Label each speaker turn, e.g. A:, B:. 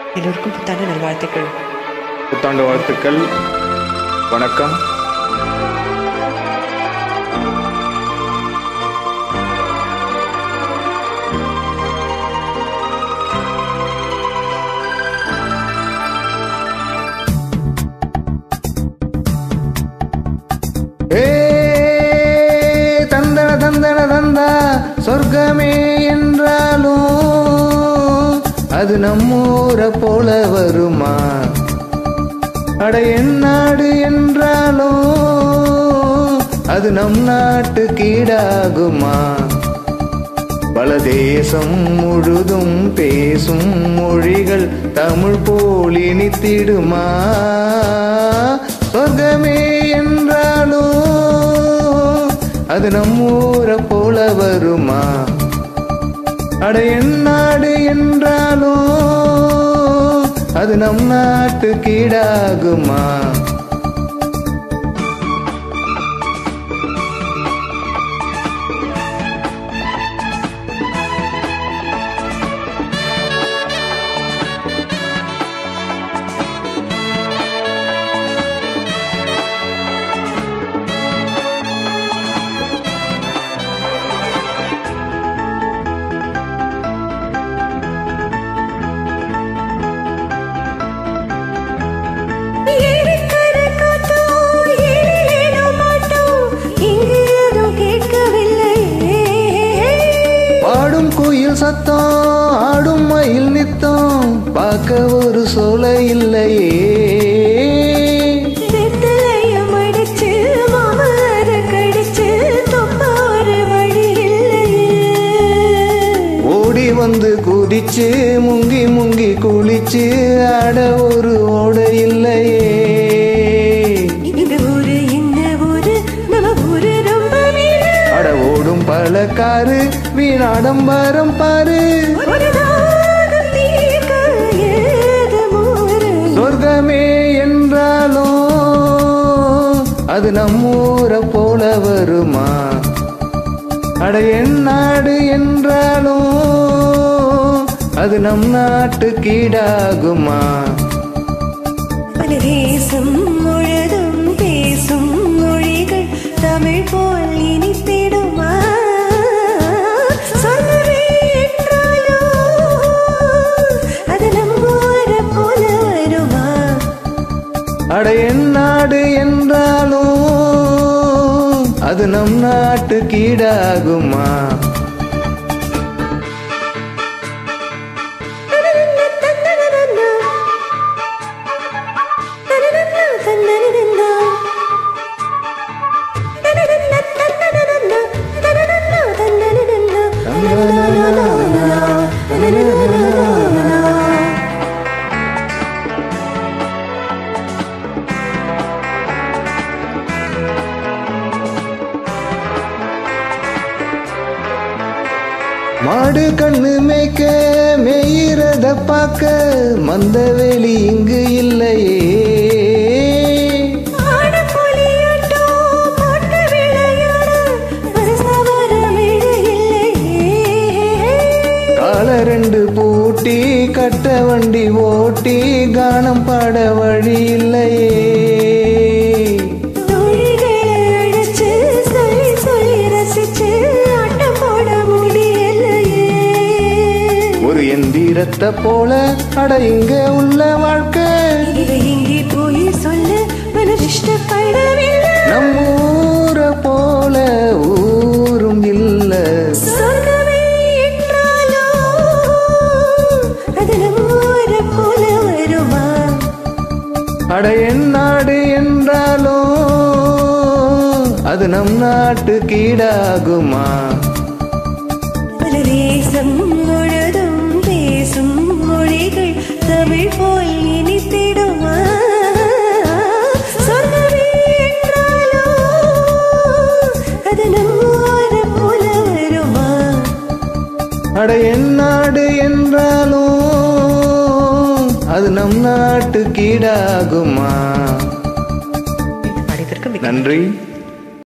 A: எல்லோருக்கும் புத்தாண்டு நல்வாழ்த்துக்கள்.
B: புத்தாண்டு வாழ்த்துக்கள். வணக்கம்.
C: தந்தன தந்தன தந்தா சொர்க்கமே என்றாலும் அது நம்மூரை போல வருமா? அட என் நாடு என்றாலும் அது நம் நாட்டு கீடாகுமா? பல தேசம் முழுதும் பேசும் மொழிகள் தமிழ் போல் இனித்திடுமா? சொர்க்கமே என்றாலும் அது நம்மூரை போல வருமா? அட என் நாடு என்றாலும் அது நம் நாட்டு கீடாகுமா? சத்தம் ஆடும் மயில் நித்தம் பார்க்க ஒரு சோலை இல்லையே. ஓடி வந்து குதிச்சு முங்கி முங்கி குளிச்சு ஆட ஒரு ஓடை இல்லையே. அட ஓடும் பழக்காரு வீணாடம்பரம் பாரு. சொர்க்கமே என்றாலும் அது நம்மூரை போல வருமா? அட என் நாடு என்றாலும் அது நம் நாட்டு கீடாகுமா?
D: தேசம் முழுதும் பேசும் மொழிகள் தமிழ் போல் இனித்திடுமா?
C: அட என் நாடு என்றாலும் அது நம் நாட்டு கீடாகுமா? மாடு கண்ணு மேய்க்க மேயிறத பார்க்க மந்த வெளி இங்கு இல்லையே. கால ரெண்டு பூட்டி கட்ட வண்டி ஓட்டி கானம் பாட வழி இல்லையே. ஒரு எந்திரத்தை போல அட இங்க உள்ள வாழ்க்கை
D: போய் சொல்ல
C: நம்ம ஊரை போல ஊரும் இல்ல. அட என் நாடு என்றாலும் அது நம் நாட்டு கீடாகுமா?
D: தேசம் முழுதும் பேசும் மொழிகள் தமிழ் போல் இனித்திடுமா? சொர்க்கமே என்றாலும் அது நம்மூரை போல வருமா?
C: அட என் நாடு என்றாலும் அது நம் நாட்டு கீடாகுமா?
A: அனைவருக்கும்
B: நன்றி.